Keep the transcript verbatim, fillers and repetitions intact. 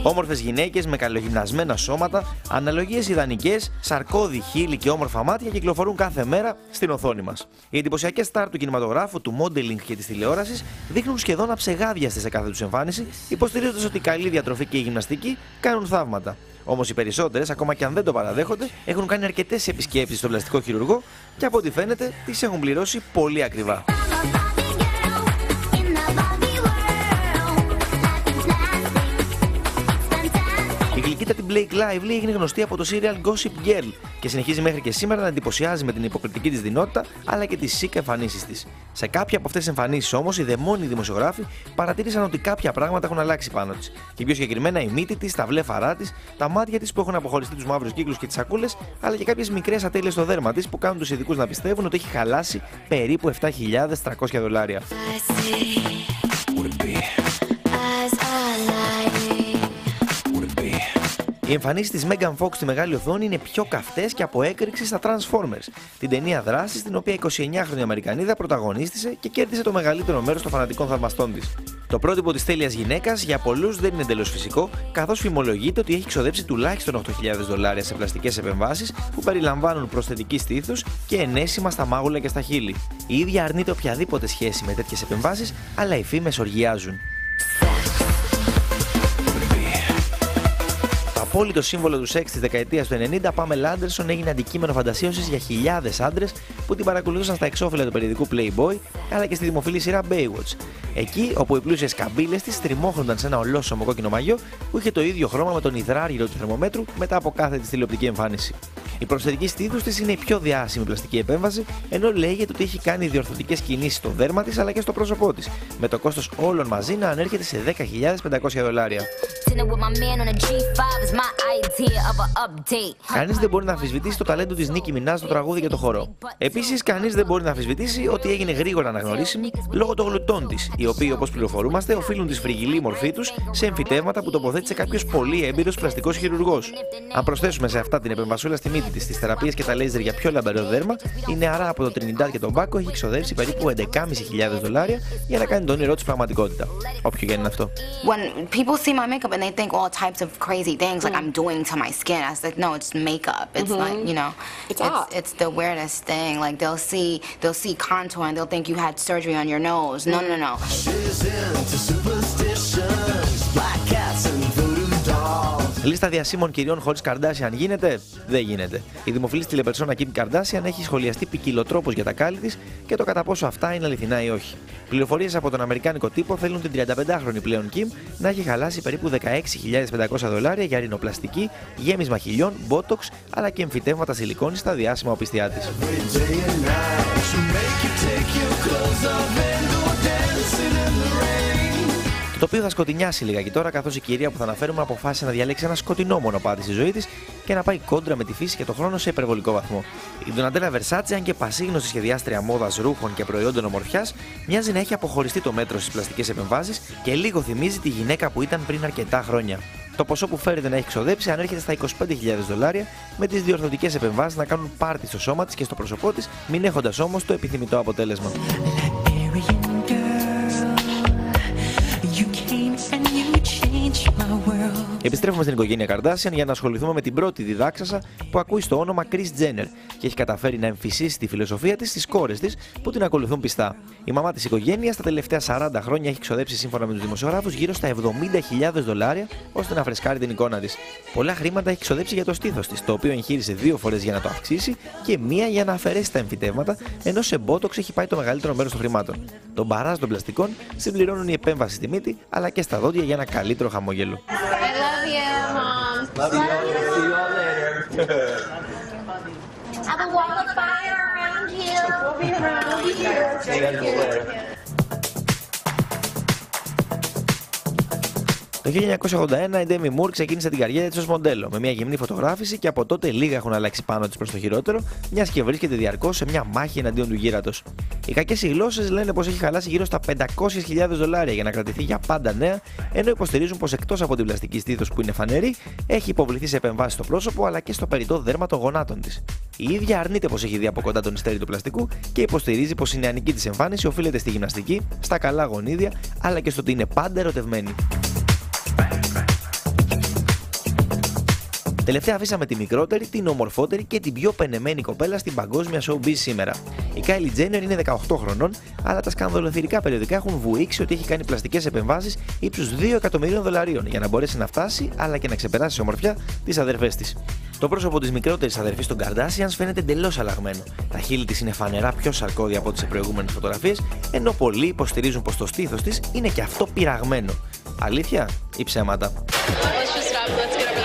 Όμορφες γυναίκες με καλογυμνασμένα σώματα, αναλογίες ιδανικές, σαρκώδη χείλη και όμορφα μάτια κυκλοφορούν κάθε μέρα στην οθόνη μας. Οι εντυπωσιακές στάρ του κινηματογράφου, του modeling και της τηλεόρασης δείχνουν σχεδόν αψεγάδιαστες σε κάθε τους εμφάνιση, υποστηρίζοντας ότι η καλή διατροφή και η γυμναστική κάνουν θαύματα. Όμως οι περισσότερες, ακόμα και αν δεν το παραδέχονται, έχουν κάνει αρκετές επισκέψεις στον πλαστικό χειρουργό και από ό,τι φαίνεται τις έχουν πληρώσει πολύ ακριβά. Η γλυκύτατη Blake Lively έγινε γνωστή από το serial Gossip Girl και συνεχίζει μέχρι και σήμερα να εντυπωσιάζει με την υποκριτική της δεινότητα αλλά και τις sick εμφανίσεις της. Σε κάποια από αυτές τις εμφανίσεις όμως, οι δαιμόνιοι δημοσιογράφοι παρατήρησαν ότι κάποια πράγματα έχουν αλλάξει πάνω της. Και πιο συγκεκριμένα η μύτη της, τα βλέφαρά της, τα μάτια της που έχουν αποχωριστεί τους μαύρους κύκλους και τις σακούλες, αλλά και κάποιες μικρές ατέλειες στο δέρμα της που κάνουν τους ειδικούς να πιστεύουν ότι έχει χαλάσει περίπου επτά χιλιάδες τριακόσια δολάρια. Οι εμφανίσεις της Megan Fox στη μεγάλη οθόνη είναι πιο καυτές και από έκρηξη στα Transformers, την ταινία δράσης στην οποία η εικοσιεννιάχρονη Αμερικανίδα πρωταγωνίστησε και κέρδισε το μεγαλύτερο μέρος των φανατικών θαυμαστών της. Το πρότυπο της τέλειας γυναίκας για πολλούς δεν είναι εντελώς φυσικό, καθώς φημολογείται ότι έχει ξοδέψει τουλάχιστον οκτώ χιλιάδες δολάρια σε πλαστικές επεμβάσεις που περιλαμβάνουν προσθετική στήθους και ενέσιμα στα μάγουλα και στα χείλη. Η ίδια αρνείται οποιαδήποτε σχέση με τέτοιες επεμβάσεις, αλλά οι φήμες οργιάζουν. Το απόλυτο σύμβολο του σεξ της δεκαετίας του ενενήντα, Pamela Anderson έγινε αντικείμενο φαντασίωσης για χιλιάδες άντρες που την παρακολουθούσαν στα εξώφυλλα του περιοδικού Playboy αλλά και στη δημοφιλή σειρά Baywatch. Εκεί όπου οι πλούσιες καμπύλες της τριμώχνονταν σε ένα ολόσωμο κόκκινο μαγιό που είχε το ίδιο χρώμα με τον υδράργυρο του θερμομέτρου μετά από κάθε της τηλεοπτική εμφάνιση. Η προσθετική στήθους της είναι η πιο διάσημη πλαστική επέμβαση, ενώ λέγεται ότι έχει κάνει διορθωτικές κινήσεις στο δέρμα της αλλά και στο πρόσωπό της, με το κόστος όλων μαζί να ανέρχεται σε δέκα χιλιάδες πεντακόσια δολάρια. Κανείς δεν μπορεί να αμφισβητήσει το ταλέντο της Nicki Minaj στο τραγούδι και το χορό. Επίσης, κανείς δεν μπορεί να αμφισβητήσει ότι έγινε γρήγορα αναγνωρίσιμη λόγω των γλουτών της, οι οποίοι, όπως πληροφορούμαστε, οφείλουν τη σφριγγυλή μορφή τους σε εμφυτεύματα που τοποθέτησε κάποιος πολύ έμπειρος πλαστικός χειρουργός. Αν προσθέσουμε σε αυτά την επεμβασούλα στη μύτη της, τις θεραπείες και τα λέιζερ για πιο λαμπερό δέρμα, η νεαρά από το Τρινιντάτ και τον Μπάκο έχει ξοδέψει περίπου έντεκα χιλιάδες πεντακόσια δολάρια για να κάνει το όνειρό της πραγματικότητα. Όποιο και είναι αυτό. Crazy things like I'm doing to my skin. I was like, no, it's makeup. It's mm-hmm. like, you know, it's it's, it's the weirdest thing. Like they'll see they'll see contour and they'll think you had surgery on your nose. No, no, no. She's into superstitions, black cats and voodoo dolls. Λίστα διασήμων κυριών χωρίς Καρντάσιαν γίνεται? Δεν γίνεται. Η δημοφιλής τηλεπερσόνα Kim Kardashian έχει σχολιαστεί ποικιλοτρόπως για τα κάλλη της και το κατά πόσο αυτά είναι αληθινά ή όχι. Πληροφορίες από τον αμερικάνικο τύπο θέλουν την τριανταπεντάχρονη πλέον Kim να έχει χαλάσει περίπου δεκαέξι χιλιάδες πεντακόσια δολάρια για ρινοπλαστική, γέμισμα χιλιών, botox αλλά και εμφυτεύματα σιλικόνης στα διάσημα οπισθιά της. Το οποίο θα σκοτεινιάσει λιγάκι τώρα, καθώς η κυρία που θα αναφέρουμε αποφάσισε να διαλέξει ένα σκοτεινό μονοπάτι στη ζωή της και να πάει κόντρα με τη φύση και τον χρόνο σε υπερβολικό βαθμό. Η Donatella Versace, αν και πασίγνωστη σχεδιάστρια μόδας, ρούχων και προϊόντων ομορφιάς, μοιάζει να έχει αποχωριστεί το μέτρο στις πλαστικές επεμβάσεις και λίγο θυμίζει τη γυναίκα που ήταν πριν αρκετά χρόνια. Το ποσό που φέρεται να έχει ξοδέψει ανέρχεται στα είκοσι πέντε χιλιάδες δολάρια, με τις διορθωτικές επεμβάσεις να κάνουν πάρτι στο σώμα της και στο πρόσωπό της, μην έχοντας όμως το επιθυμητό αποτέλεσμα. Επιστρέφουμε στην οικογένεια Kardashian για να ασχοληθούμε με την πρώτη διδάξασα που ακούει στο όνομα Kris Jenner και έχει καταφέρει να εμφυσίσει τη φιλοσοφία της στις κόρες της που την ακολουθούν πιστά. Η μαμά της οικογένειας τα τελευταία σαράντα χρόνια έχει ξοδέψει σύμφωνα με τους δημοσιογράφους γύρω στα εβδομήντα χιλιάδες δολάρια ώστε να φρεσκάρει την εικόνα της. Πολλά χρήματα έχει ξοδέψει για το στήθος της, το οποίο εγχείρησε δύο φορές για να το αυξήσει και μία για να αφαιρέσει τα εμφυτεύματα, ενώ σε Botox έχει πάει το μεγαλύτερο μέρος των χρημάτων. Τον μπαράζ των πλαστικών συμπληρώνουν η επέμβαση στη μύτη αλλά και στα δόντια για ένα καλύτερο χαμόγελο. Love you. See you all later. Have a wall of fire around you. We'll be around. We'll be here. See you guys later. Το χίλια εννιακόσια ογδόντα ένα η Demi Moore ξεκίνησε την καριέρα της ως μοντέλο, με μια γυμνή φωτογράφηση και από τότε λίγα έχουν αλλάξει πάνω της προς το χειρότερο, μιας και βρίσκεται διαρκώς σε μια μάχη εναντίον του γύρατος. Οι κακές οι γλώσσες λένε πως έχει χαλάσει γύρω στα πεντακόσιες χιλιάδες δολάρια για να κρατηθεί για πάντα νέα, ενώ υποστηρίζουν πως εκτός από την πλαστική στήθος που είναι φανερή, έχει υποβληθεί σε επεμβάσεις στο πρόσωπο αλλά και στο περιττό δέρμα των γονάτων της. Η ίδια αρνείται πως έχει δει από κοντά τον ιστέρι του πλαστικού και υποστηρίζει πως η νεανική της εμφάνιση οφείλεται στη γυμναστική, στα καλά γονίδια αλλά και στο ότι είναι πάντα ερωτευμένη. Τελευταία αφήσαμε τη μικρότερη, την ομορφότερη και την πιο πενεμένη κοπέλα στην παγκόσμια showbiz σήμερα. Η Kylie Jenner είναι δεκαοκτώ χρονών, αλλά τα σκανδαλοθυρικά περιοδικά έχουν βουήξει ότι έχει κάνει πλαστικές επεμβάσεις ύψους δύο εκατομμυρίων δολαρίων για να μπορέσει να φτάσει αλλά και να ξεπεράσει σε ομορφιά τις αδερφές της. Το πρόσωπο της μικρότερης αδερφής των Kardashians φαίνεται εντελώς αλλαγμένο. Τα χείλη της είναι φανερά πιο σαρκώδια από τις προηγούμενες φωτογραφίες, ενώ πολλοί υποστηρίζουν πως το στήθος της είναι και αυτό πειραγμένο. Αλήθεια ή ψέματα?